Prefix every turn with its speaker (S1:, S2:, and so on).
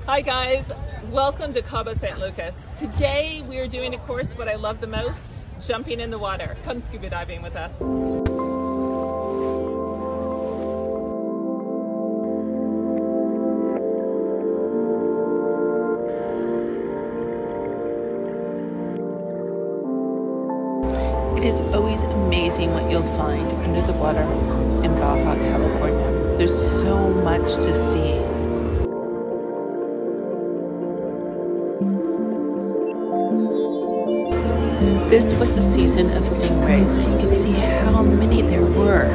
S1: Hi guys, welcome to Cabo St. Lucas. Today we are doing a course what I love the most, jumping in the water. Come scuba diving with us.
S2: It is always amazing what you'll find under the water in Baja, California. There's so much to see. This was the season of stingrays, and you can see how many there were.